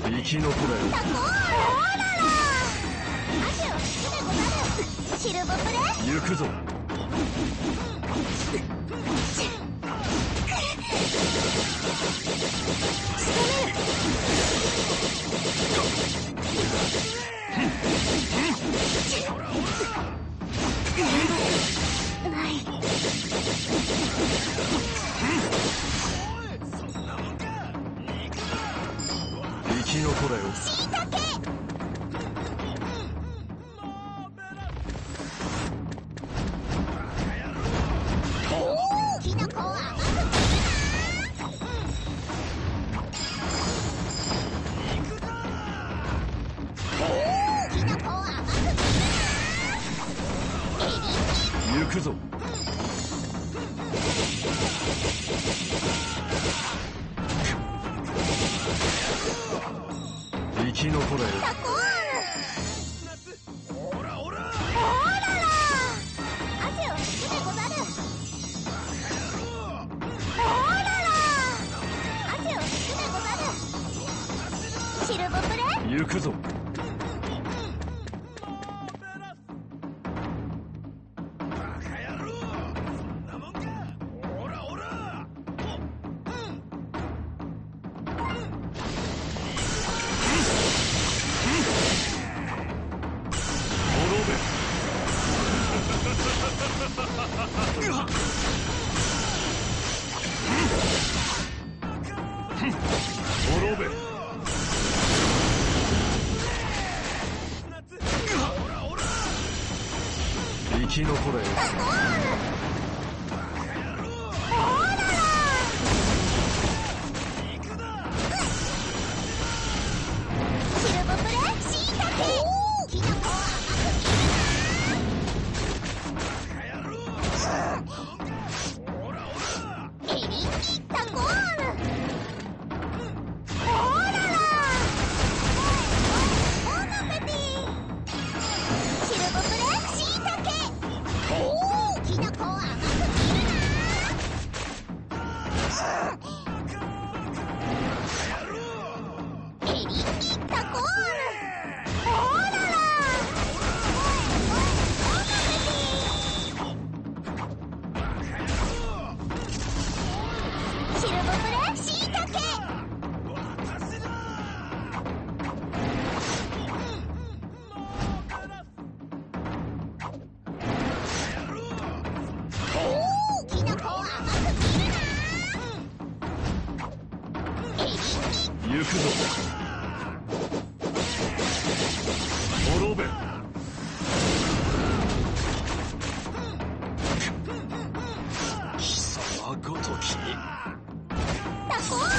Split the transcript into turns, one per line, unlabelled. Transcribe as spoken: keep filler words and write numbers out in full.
生き残れよ。
タコール。おらら。汗を引くでござる。シルボプレ。
行くぞ。
ない。
生き残れよ。
しいたけ。おお、キノコを甘くするな。おお、キノコを甘くするな。エリンギ。
行くぞ。生き残れよ。
タコール。おらおら。おらら。汗を引くでござる。おらら。汗を引くでござる。シルボプレ。
行くぞ。滅べ。生き残れよ。
シルボプレ。しいたけ。キノコを甘くするな。エリンギ。タコール。おらら。ボナペティ。シルボプレ。しいたけ。おお、キノコを甘くするな。エリンギ。タコール。おらら。ボナペティ。シルボプレ。しいたけ。おお、キノコを甘くするな。エリンギ。
行くぞ。滅べ。貴様ごとき。
タコール。